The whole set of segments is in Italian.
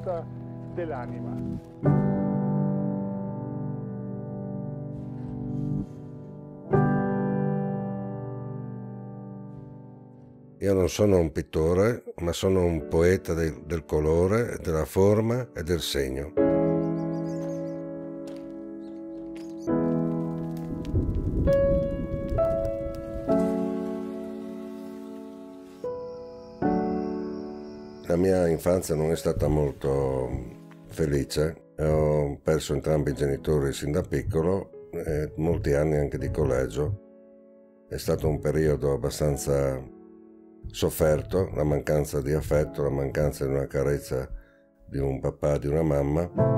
forza dell'anima. Io non sono un pittore, ma sono un poeta del colore, della forma e del segno. La mia infanzia non è stata molto felice, ho perso entrambi i genitori sin da piccolo e molti anni anche di collegio. È stato un periodo abbastanza sofferto, la mancanza di affetto, la mancanza di una carezza di un papà, di una mamma.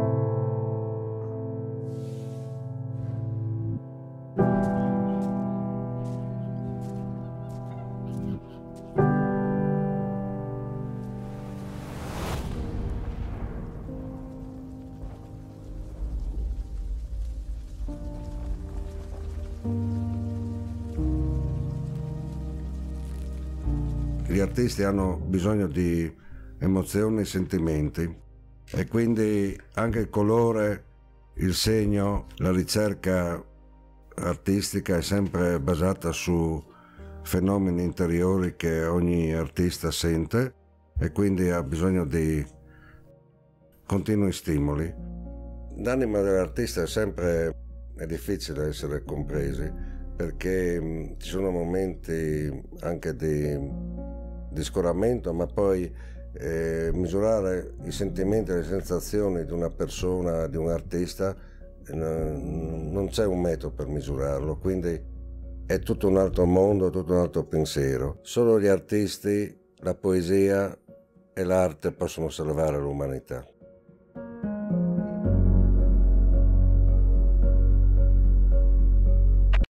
Gli artisti hanno bisogno di emozioni e sentimenti e quindi anche il colore, il segno, la ricerca artistica è sempre basata su fenomeni interiori che ogni artista sente e quindi ha bisogno di continui stimoli. L'anima dell'artista è difficile essere compresi perché ci sono momenti anche di scoramento, ma poi misurare i sentimenti e le sensazioni di una persona, di un artista, non c'è un metodo per misurarlo, quindi è tutto un altro mondo, tutto un altro pensiero. Solo gli artisti, la poesia e l'arte possono salvare l'umanità.